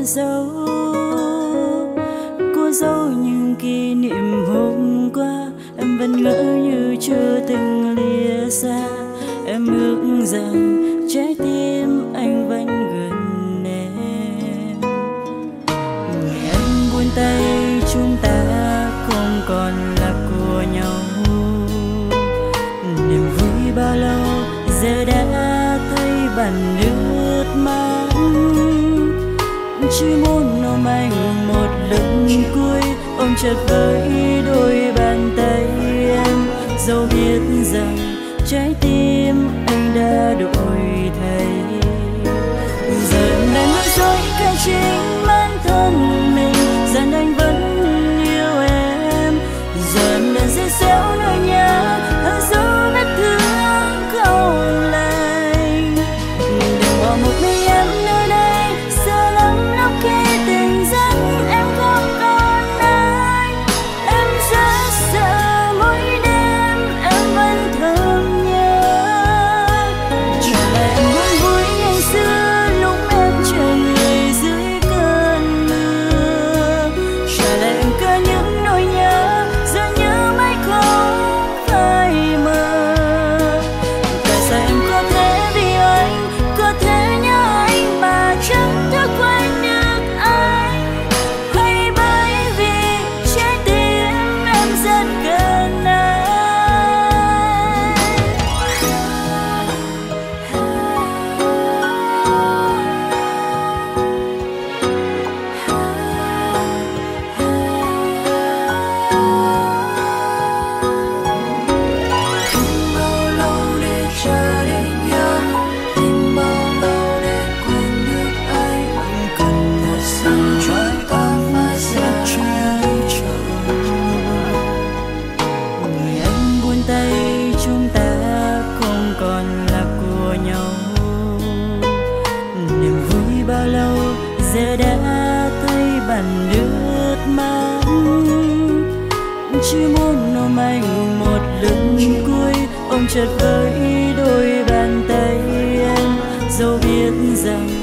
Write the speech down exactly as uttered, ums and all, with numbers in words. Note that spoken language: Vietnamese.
dấu, cô dấu những kỷ niệm hôm qua. Em vẫn ngỡ như chưa từng lìa xa. Em ước rằng trái tim anh vẫn gần em. Ngày anh buông tay chúng ta không còn là của nhau. Niềm vui bao lâu giờ đã thấy bản nước mắt. Chỉ muốn ôm anh một lần cuối, ôm chặt với đôi bàn tay em. Dẫu biết rằng trái tim anh đã đổi thay. Giờ em đang nói dối cái chính bản thân mình rằng anh vẫn yêu em. Giờ em đang dễ xéo nỗi nhớ hơn dấu vết thương không lành. Đừng bỏ một mình em nơi đây, sợ lắm lúc khi tình dẫn em không còn ai. Em rất sợ mỗi đêm em vẫn thầm nhớ. Trở lại em muốn vui ngày xưa lúc em chờ người dưới cơn mưa. Trở lại em có những nỗi nhớ giờ nhớ mãi không phải mơ. Tại sao em có thể vì anh, có thể nhớ anh mà chẳng thức quên được anh? Hay bởi vì trái tim em rất gần anh? Tìm bao lâu để chờ để nhớ, tìm bao lâu để quên được anh. Cần một sự chúng ta phải sẽ che chở. Người anh buông tay chúng ta không còn là của nhau. Niềm vui bao lâu giờ đã thấy bản nước mắt. Chỉ muốn ôm anh một lần cuối, ôm chặt với đôi bàn tay em. Dẫu biết rằng